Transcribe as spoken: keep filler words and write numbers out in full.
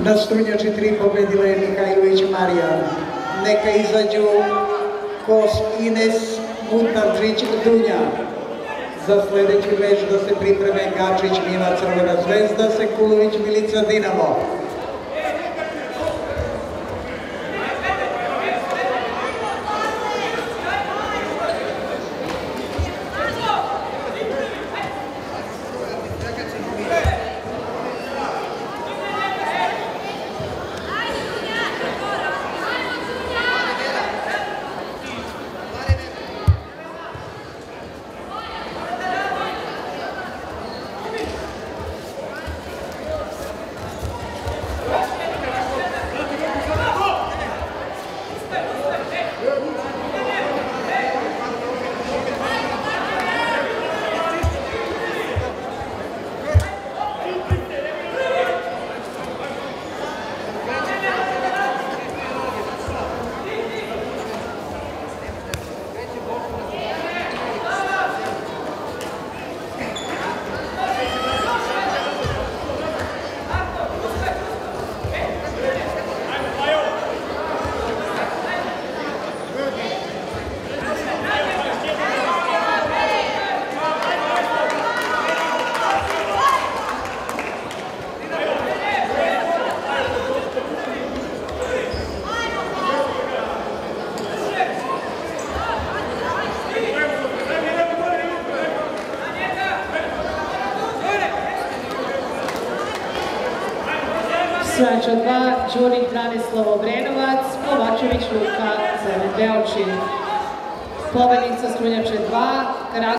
Na Strunjači tri pobedila je Mihajlović Marijan. Neka izađu Kos Ines Mutavčić Dunja. Za sljedeći meč da se pripreme Gačić Mila Crvena Zvezda, Sekulović Milica Dinamo. Srača dva, Đurin Branislav Obrenovac, Kovačević Luka, Crven Beočin. Pobednica Strunjače dva,